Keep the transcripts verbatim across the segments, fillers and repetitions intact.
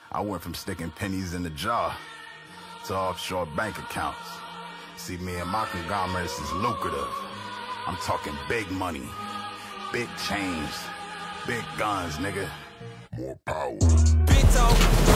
I went from sticking pennies in the jar to offshore bank accounts. See, me and my conglomerates is lucrative. I'm talking big money, big change, big guns, nigga. More power. Big talk,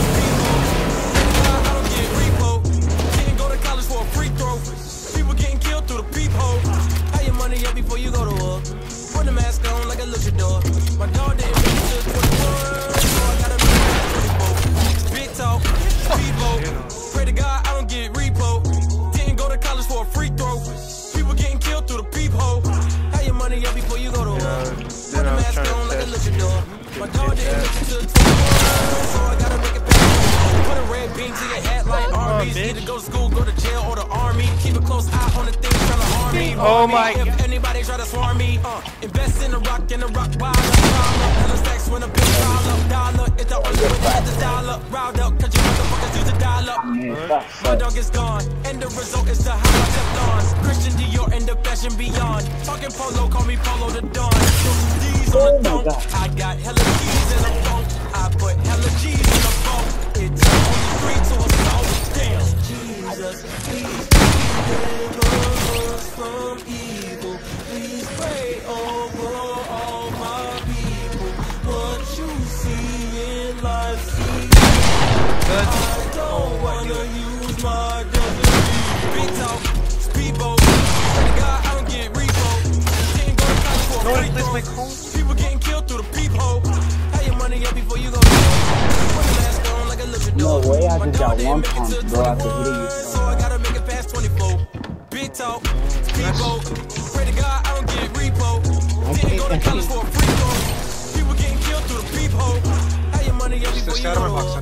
I don't get repo. Didn't go to college for a free throw. People getting killed through the peephole. Have your money up before you go to war. Put the mask on like a luchador. My dog didn't make it to twenty-one, so I gotta make it twenty-four. Big talk, people. Pray to God I don't get repo. Didn't go to college for a free throw. People getting killed through the peephole. Have your money up before you go to war. Put the mask on like a luchador. My dog didn't make it to twenty-one, so I gotta make it back. Put a red bean to your hat like Arby's. Either go to school, go to jail, or the army. Keep a close eye on the things trying to harm me. Oh my God. If anybody try to swarm me, uh, invest in the rock and the rock wild up, wild up. Hella stacks when a big dollar, dollar. It's the only way to get the dollar. Riled up, cause you motherfuckers use a dial up. My dog is gone, and the result is the high Teflon. Christian Dior and the fashion beyond. Talking polo, call me Polo the Dawn. D's on the dome. I got hella G's in the phone. I put hella G's in the phone. It took only three to a soul. Damn. Jesus, please deliver us from evil. Please pray over all my people. What you see in life, see. I don't wanna use my destiny. Big talk, speedboat. Pray to God I don't get repo. Didn't go to college for a free throw. People getting killed through the peephole. Have your money up before you go. No way, I just got one pump, bro, after hitting you. So I gotta make it past twenty-four. Big talk, people. Pray to God I don't get repo. Didn't go to college for a free throw. People getting killed through the peephole. Have your money up before you go.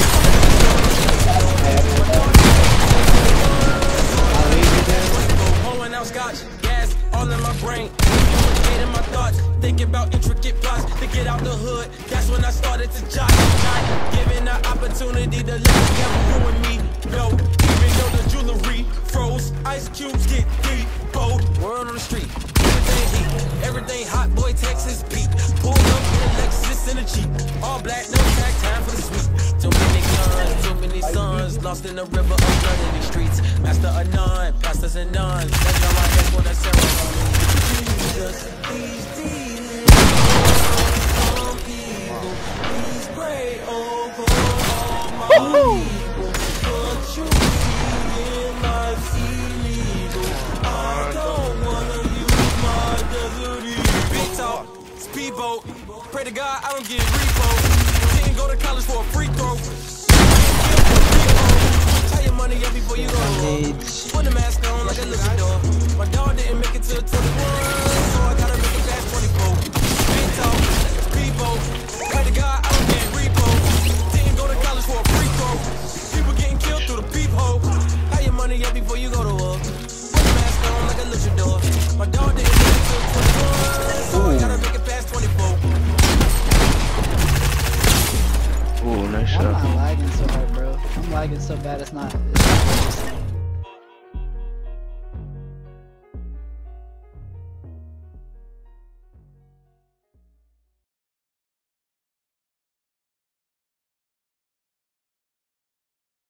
Pulling out scotch, gas, all in my brain. In my thoughts, thinking about intricate plots to get out the hood. That's when I started to jot. Not giving the opportunity to let the devil ruin me. No, even though the jewelry froze, ice cubes get deep. Bold word on the street. Everything heat, everything hot. Boy, Texas beat. Pulled up in a Lexus in a Jeep. All black, no tag, time for the sweet. Too many guns, too many sons. Lost in the river of blood in these streets. Master of none, pastors and nuns. That's all I have for the ceremony. Jesus, please deliver from evil. Please pray over all my people. What you see in life's illegal. I don't wanna use my desert eagle. Big talk, speedboat. Pray to God I don't get repo. Didn't go to college for a free throw. Tie your money up before you go. Put the mask on like a luchador. My dog didn't make it to twenty-one. So I gotta make it past twenty-four. Big talk, people. Pray to God I don't get repo. Didn't go to college for a free throw. People getting killed through the peephole. Have your money up before you go to war. Put the mask on like a luchador. My dog didn't make it to twenty-one. So I gotta make it past twenty-four. Ooh, nice shot. I'm not lagging so hard, bro. I'm lagging so bad it's not.